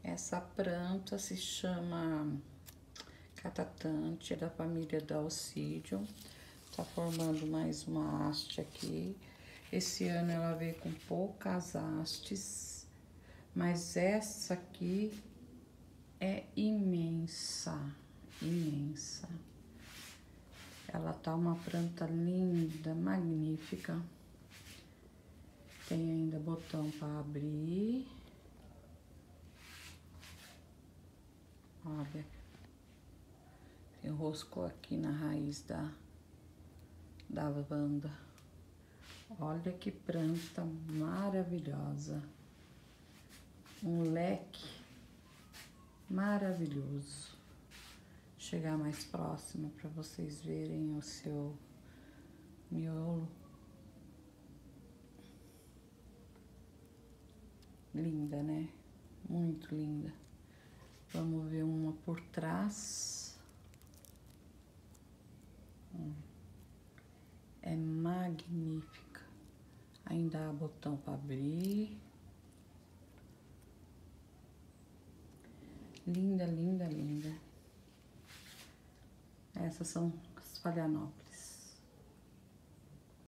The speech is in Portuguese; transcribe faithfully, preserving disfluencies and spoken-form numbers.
Essa planta se chama catatante, é da família da Alcídio. Tá formando mais uma haste aqui. Esse ano ela veio com poucas hastes, mas essa aqui é imensa, imensa. Ela tá uma planta linda, magnífica. Tem ainda botão para abrir. Olha, enroscou aqui na raiz da, da lavanda. Olha que planta maravilhosa. Um leque maravilhoso. Chegar mais próximo para vocês verem o seu miolo. Linda, né? Muito linda. Vamos ver uma por trás. É magnífica. Ainda há botão para abrir. Linda, linda, linda. Essas são as phalaenopsis.